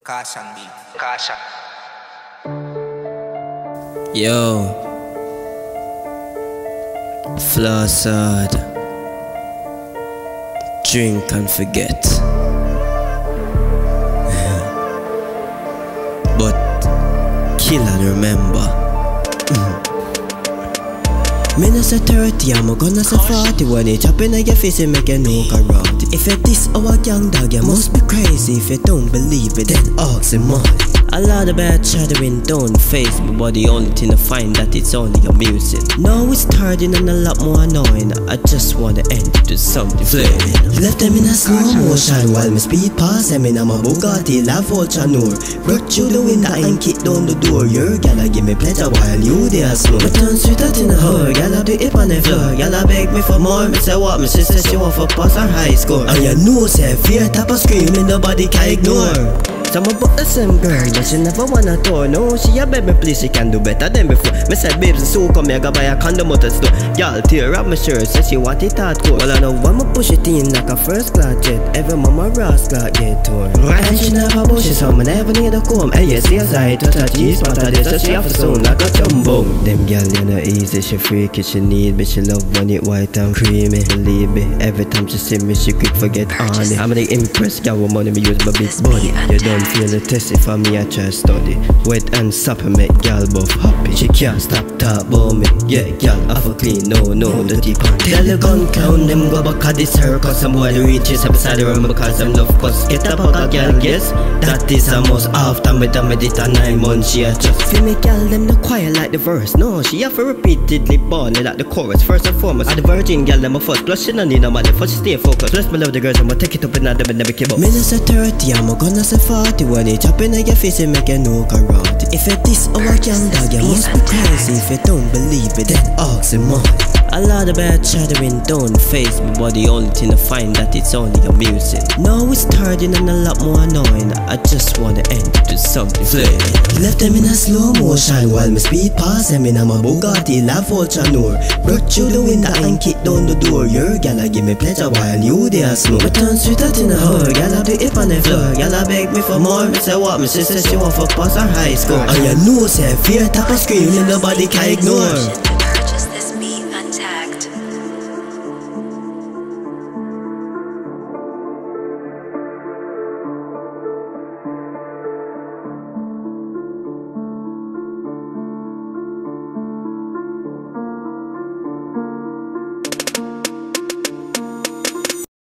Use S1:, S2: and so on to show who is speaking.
S1: Caution beat. Caution.
S2: Yo, floss hard, drink and forget. But kill and remember. Me no say 30, I'm gonna say 40. When it chop in your face, you make a look around. If you this our young dog, you must be crazy. If you don't believe it, then ask him more. A lot of bad chattering don't face me, but the only thing I find that it's only amusing. Now it's starting and a lot more annoying. I just wanna end to something flaming. Left them in a slow motion while me speed past them in a Bugatti, la Vulture Noir. Broke through the window and kick down the door. Your gala give me pleasure while you there slow. Me turn sweet out in a hurry, gala do it on the floor. Gala beg me for more, me say what? Me sister she want for pass her high score. And you know say fear type of screaming nobody can ignore. Some about the same girl, but she never wanna tour. No, she a beg me please, she can do better than before. Me said babes, so come here, go buy a condom out the store. Y'all tear up my shirt, say she want it hardcore. Well I know I'ma push it in like a first class jet. Every mama rascal get torn. And she never push it, so me never need a comb. Hey, yes, yes, I touch a G-spot of this, so she have to sound like a jumbo. Them girl, you know easy, she freaky, she need me. She love when it white and creamy. Believe me, every time she see me, she quick forget on it. I'm the impress, girl, with money, me use my big body. You don't feel the test if me I try study. Wet and soppy make gal buff happy. She can't stop talk about me. Yeah, gal have a clean, no, dirty pan. Tell the gun clown them go back at this circus. Some boy the reaches up beside the room because them love cuss. Get up a gal, yes, that is a must. After me done with it a 9 months, she a just feel me gal them no quiet like the verse. No, she have to repeatedly born like the chorus. First and foremost, at the virgin gal them a first. Plus she no need no money, for she stay focused. Plus me love the girls, I'ma take it up and them never keep up. Me no say 30, I'm gonna say 40. When it chop in your face, you make a look around. If you this our young dog, you must be crazy. If you don't believe it, then ask him more. A lot of bad chattering don't face me, but the only thing I find that it's only amusing. Now it's starting and a lot more annoying. I just wanna end to something flaming. Left them in a slow motion while me speed past them in a Bugatti, la Vulture Noir. Broke through the window and kick down the door. Your gala give me pleasure while you there slow. Me turn sweet out in a hurry, gala do it on the floor. Gala beg me for more, me say what? Me sister she want for pass her high score. And you know say fear type of screaming nobody can ignore.